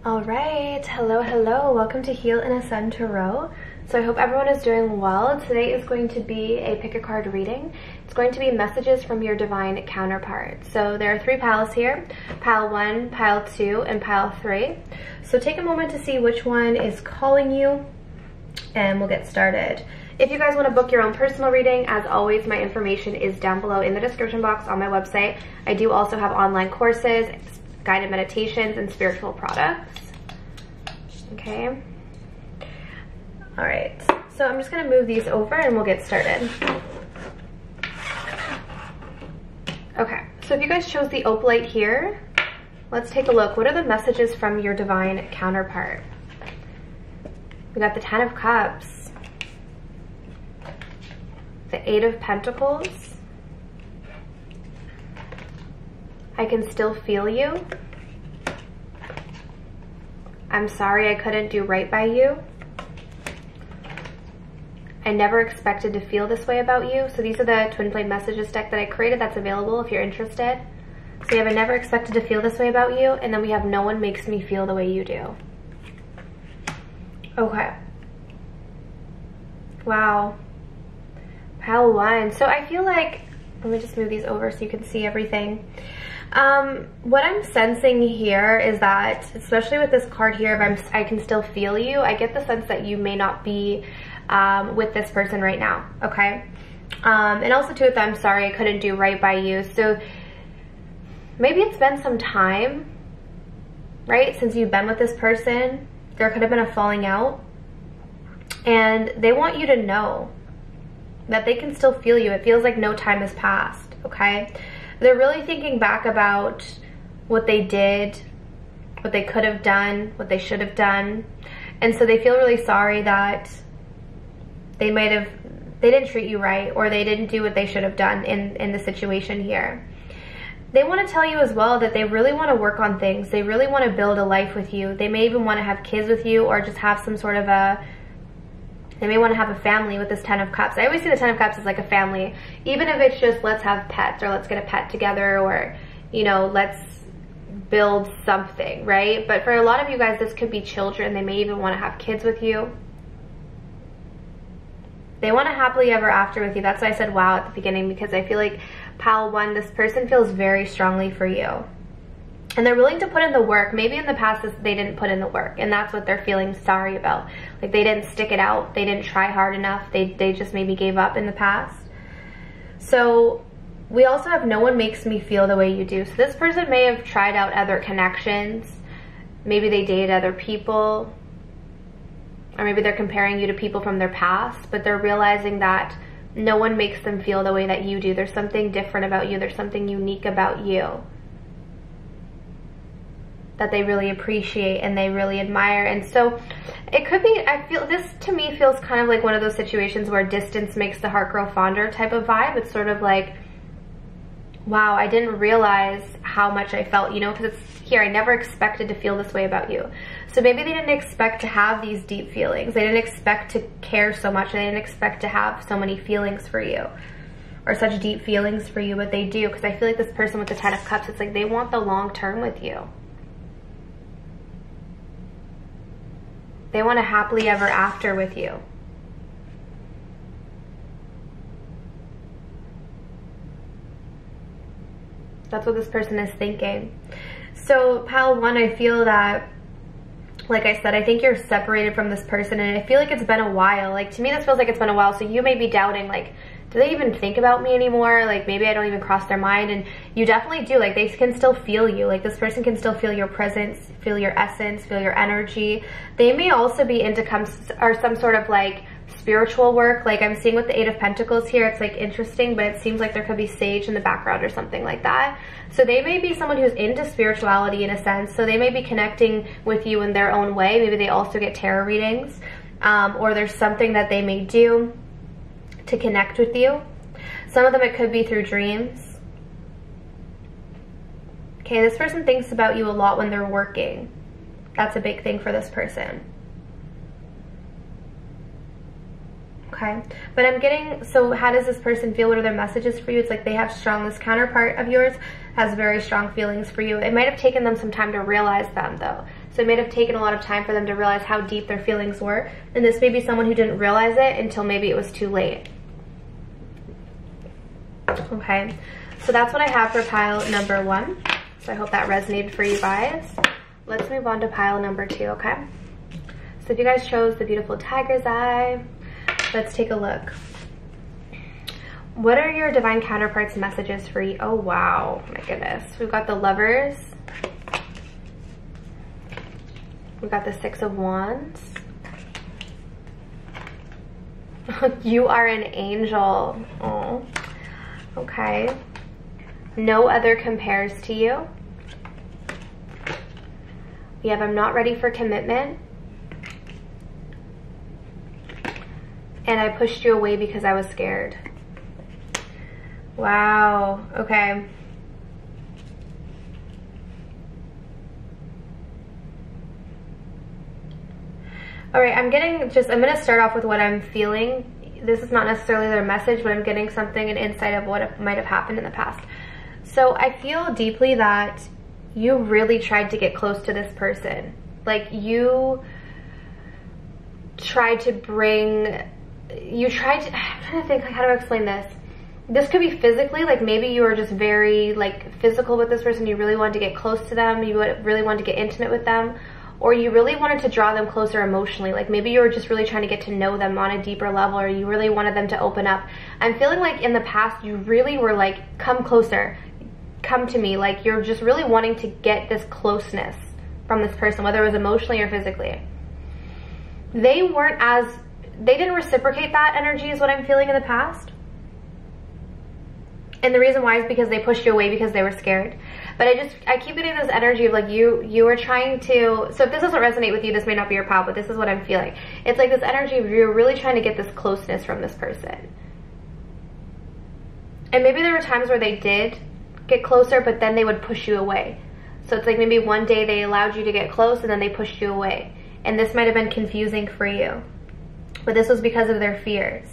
All right, hello, welcome to Heal and Ascend Tarot. So I hope everyone is doing well. Today is going to be a pick a card reading. It's going to be messages from your divine counterpart. So there are 3 piles here, pile 1, pile 2, and pile 3. So take a moment to see which one is calling you, and we'll get started. If you guys want to book your own personal reading, as always, my information is down below in the description box on my website. I do also have online courses, guided meditations, and spiritual products. Okay. All right. So I'm just going to move these over and we'll get started. Okay. So if you guys chose the opalite here, let's take a look. What are the messages from your divine counterpart? We got the 10 of Cups, the 8 of Pentacles. I can still feel you. I'm sorry I couldn't do right by you. I never expected to feel this way about you. So these are the twin flame messages deck that I created that's available if you're interested. So we have I never expected to feel this way about you, and then we have no one makes me feel the way you do. Okay. Wow. Pile 1. So I feel like, let me just move these over so you can see everything. What I'm sensing here is that, especially with this card here, if I can still feel you, I get the sense that you may not be with this person right now, okay? And also too, with I'm sorry I couldn't do right by you. So maybe it's been some time, right, since you've been with this person. There could have been a falling out, and they want you to know that they can still feel you. It feels like no time has passed, okay? They're really thinking back about what they did, what they could have done, what they should have done. And so they feel really sorry that they didn't treat you right, or they didn't do what they should have done in the situation here. They want to tell you as well that they really want to work on things. They really want to build a life with you. They may even want to have kids with you, or just have some sort of they may want to have a family with this 10 of Cups. I always see the 10 of Cups as like a family. Even if it's just let's have pets, or let's get a pet together, or, you know, let's build something, right? But for a lot of you guys, this could be children. They may even want to have kids with you. They want to happily ever after with you. That's why I said wow at the beginning, because I feel like pile 1, this person feels very strongly for you. And they're willing to put in the work. Maybe in the past they didn't put in the work, and that's what they're feeling sorry about. Like they didn't stick it out. They didn't try hard enough. They just maybe gave up in the past. So we also have no one makes me feel the way you do. So this person may have tried out other connections. Maybe they dated other people, or maybe they're comparing you to people from their past, but they're realizing that no one makes them feel the way that you do. There's something different about you. There's something unique about you that they really appreciate and they really admire. And so it could be, I feel this to me feels kind of like one of those situations where distance makes the heart grow fonder type of vibe. It's sort of like, wow, I didn't realize how much I felt, you know, because it's here, I never expected to feel this way about you. So maybe they didn't expect to have these deep feelings. They didn't expect to care so much. They didn't expect to have so many feelings for you, or such deep feelings for you, but they do. Because I feel like this person with the 10 of Cups, it's like they want the long term with you. They want a happily ever after with you. That's what this person is thinking. So pile 1, I feel that, like I said, I think you're separated from this person, and I feel like it's been a while. Like to me, this feels like it's been a while. So you may be doubting, like, do they even think about me anymore? Like maybe I don't even cross their mind. And you definitely do. Like they can still feel you. Like this person can still feel your presence, feel your essence, feel your energy. They may also be into some sort of like spiritual work. Like I'm seeing with the 8 of Pentacles here, it's like interesting, but it seems like there could be sage in the background or something like that. So they may be someone who's into spirituality in a sense. So they may be connecting with you in their own way. Maybe they also get tarot readings, or there's something that they may do to connect with you. Some of them it could be through dreams. Okay, this person thinks about you a lot when they're working. That's a big thing for this person. Okay, but I'm getting, so how does this person feel? What are their messages for you? It's like they have strong, this counterpart of yours has very strong feelings for you. It might have taken them some time to realize them though. So it may have taken a lot of time for them to realize how deep their feelings were. And this may be someone who didn't realize it until maybe it was too late. Okay, so that's what I have for pile number 1. So I hope that resonated for you guys. Let's move on to pile number 2, okay? So if you guys chose the beautiful tiger's eye, let's take a look. What are your divine counterparts' messages for you? Oh, wow. My goodness. We've got the Lovers. We've got the 6 of Wands. You are an angel. Oh. Okay. No other compares to you. We have I'm not ready for commitment. And I pushed you away because I was scared. Wow. Okay. All right, I'm going to start off with what I'm feeling. This is not necessarily their message, but I'm getting something, an insight of what might have happened in the past. So I feel deeply that you really tried to get close to this person. Like you tried to I'm trying to think, like, how do I explain this? This could be physically, like maybe you were just very like physical with this person. You really wanted to get close to them. You really wanted to get intimate with them. Or you really wanted to draw them closer emotionally. Like maybe you were just really trying to get to know them on a deeper level, or you really wanted them to open up. I'm feeling like in the past you really were like, come closer, come to me. Like you're just really wanting to get this closeness from this person, whether it was emotionally or physically. They didn't reciprocate that energy is what I'm feeling in the past. And the reason why is because they pushed you away because they were scared. But I keep getting this energy of like you were trying to, so if this doesn't resonate with you, this may not be your pile, but this is what I'm feeling. It's like this energy of you're really trying to get this closeness from this person. And maybe there were times where they did get closer, but then they would push you away. So it's like maybe one day they allowed you to get close and then they pushed you away. And this might have been confusing for you. But this was because of their fears.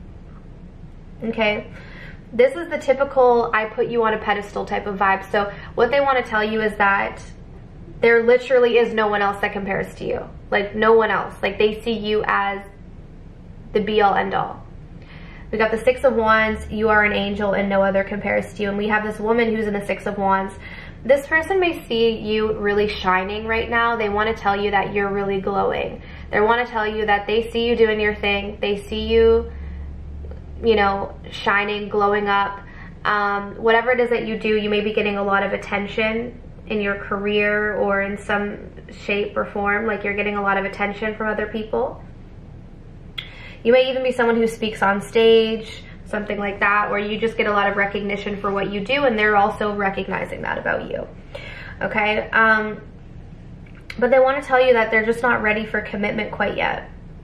Okay? This is the typical I put you on a pedestal type of vibe. So what they want to tell you is that there literally is no one else that compares to you. Like no one else. Like they see you as the be all end all. We got the 6 of Wands. You are an angel and no other compares to you. And we have this woman who's in the 6 of Wands. This person may see you really shining right now. They want to tell you that you're really glowing. They want to tell you that they see you doing your thing. They see you, you know, shining, glowing up. Whatever it is that you do, you may be getting a lot of attention in your career or in some shape or form. Like you're getting a lot of attention from other people. You may even be someone who speaks on stage, something like that, where you just get a lot of recognition for what you do, and they're also recognizing that about you. Okay? But they want to tell you that they're just not ready for commitment quite yet.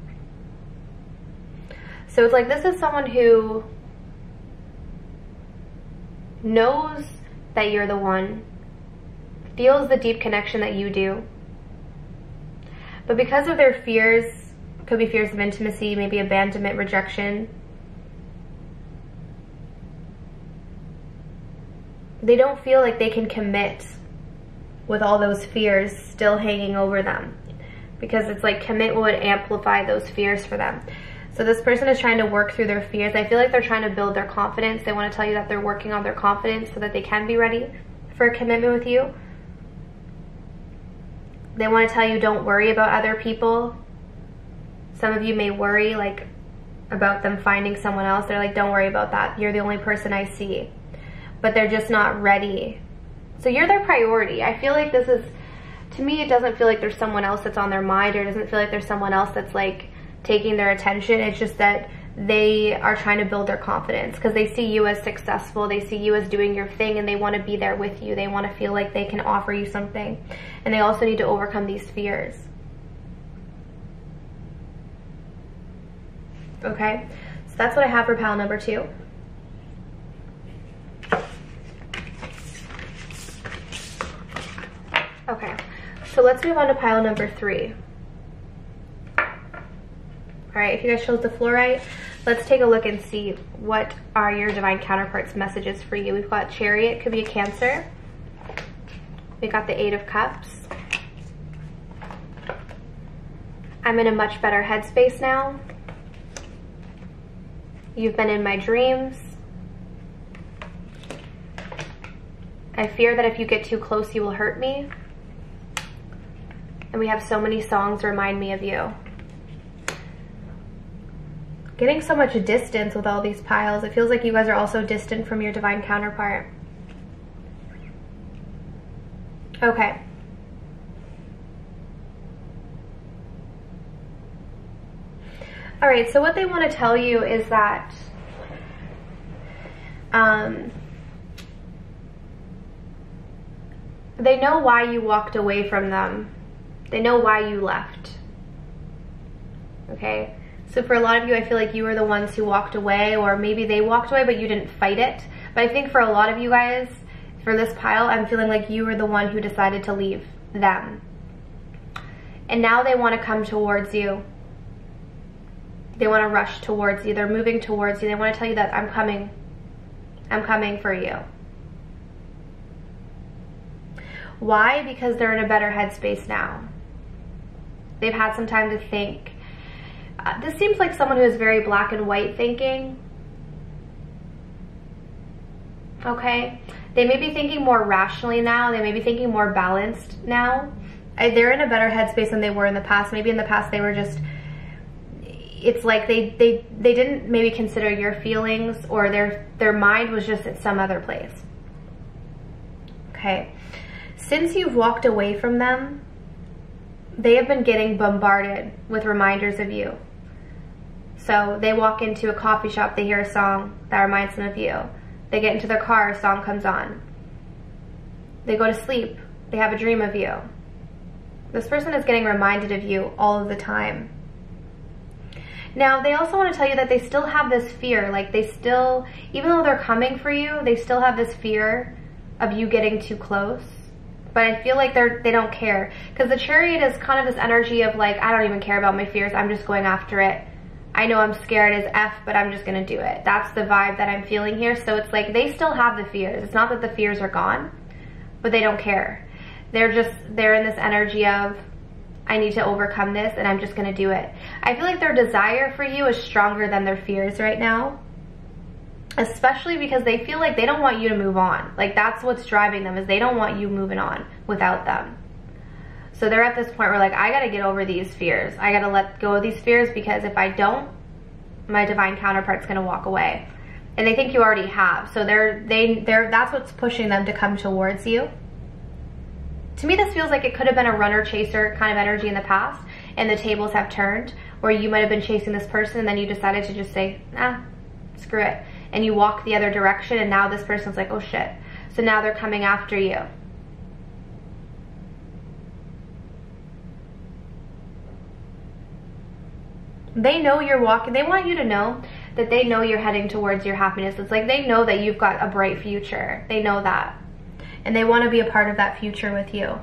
So it's like this is someone who knows that you're the one, feels the deep connection that you do, but because of their fears, could be fears of intimacy, maybe abandonment, rejection, they don't feel like they can commit with all those fears still hanging over them, because it's like commit would amplify those fears for them. So this person is trying to work through their fears. I feel like they're trying to build their confidence. They want to tell you that they're working on their confidence so that they can be ready for a commitment with you. They want to tell you don't worry about other people. Some of you may worry like about them finding someone else. They're like, don't worry about that. You're the only person I see. But they're just not ready. So you're their priority. I feel like this is, to me, it doesn't feel like there's someone else that's on their mind, or it doesn't feel like there's someone else that's like taking their attention. It's just that they are trying to build their confidence because they see you as successful. They see you as doing your thing, and they want to be there with you. They want to feel like they can offer you something. And they also need to overcome these fears. Okay, so that's what I have for pile number 2. Okay, so let's move on to pile number 3. Alright, if you guys chose the fluorite, let's take a look and see what are your divine counterparts' messages for you. We've got Chariot, could be a Cancer. We got the 8 of Cups. I'm in a much better headspace now. You've been in my dreams. I fear that if you get too close, you will hurt me. And we have so many songs remind me of you. Getting so much distance with all these piles. It feels like you guys are also distant from your divine counterpart. Okay. All right, so what they want to tell you is that they know why you walked away from them. They know why you left. Okay? So for a lot of you, I feel like you were the ones who walked away, or maybe they walked away but you didn't fight it. But I think for a lot of you guys, for this pile, I'm feeling like you were the one who decided to leave them. And now they want to come towards you. They want to rush towards you. They're moving towards you. They want to tell you that I'm coming. I'm coming for you. Why? Because they're in a better headspace now. They've had some time to think. This seems like someone who is very black and white thinking. Okay? They may be thinking more rationally now. They may be thinking more balanced now. They're in a better headspace than they were in the past. Maybe in the past they were just... It's like they didn't maybe consider your feelings, or their mind was just at some other place. Okay. Since you've walked away from them, they have been getting bombarded with reminders of you. So they walk into a coffee shop, they hear a song that reminds them of you. They get into their car, a song comes on. They go to sleep, they have a dream of you. This person is getting reminded of you all of the time. Now, they also want to tell you that they still have this fear, like they still, even though they're coming for you, they still have this fear of you getting too close. But I feel like they don't care. Because the Chariot is kind of this energy of like, I don't even care about my fears, I'm just going after it. I know I'm scared as F, but I'm just going to do it. That's the vibe that I'm feeling here. So it's like they still have the fears. It's not that the fears are gone, but they don't care. They're in this energy of, I need to overcome this and I'm just going to do it. I feel like their desire for you is stronger than their fears right now. Especially because they feel like they don't want you to move on. Like that's what's driving them, is they don't want you moving on without them. So they're at this point where like, I got to get over these fears. I got to let go of these fears, because if I don't, my divine counterpart's going to walk away. And they think you already have. So that's what's pushing them to come towards you. To me, this feels like it could have been a runner-chaser kind of energy in the past, and the tables have turned, where you might have been chasing this person and then you decided to just say, screw it. And you walk the other direction, and now this person's like, oh shit. So now they're coming after you. They know you're walking. They want you to know that they know you're heading towards your happiness. It's like they know that you've got a bright future. They know that. And they want to be a part of that future with you.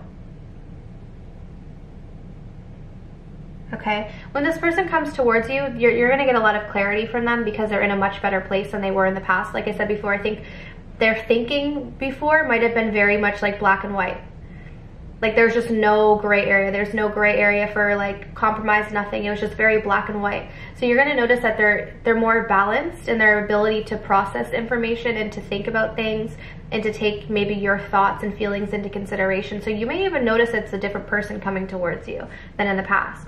Okay? When this person comes towards you, you're going to get a lot of clarity from them, because they're in a much better place than they were in the past. Like I said before, I think their thinking before might have been very much like black and white. Like there's just no gray area. There's no gray area for like compromise, nothing. It was just very black and white. So you're going to notice that they're more balanced in their ability to process information and to think about things and to take maybe your thoughts and feelings into consideration. So you may even notice it's a different person coming towards you than in the past.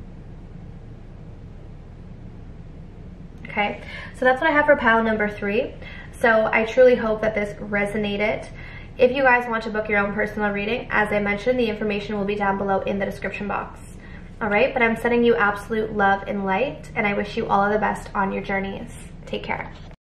Okay, so that's what I have for pile number 3. So I truly hope that this resonated. If you guys want to book your own personal reading, as I mentioned, the information will be down below in the description box. All right, but I'm sending you absolute love and light, and I wish you all of the best on your journeys. Take care.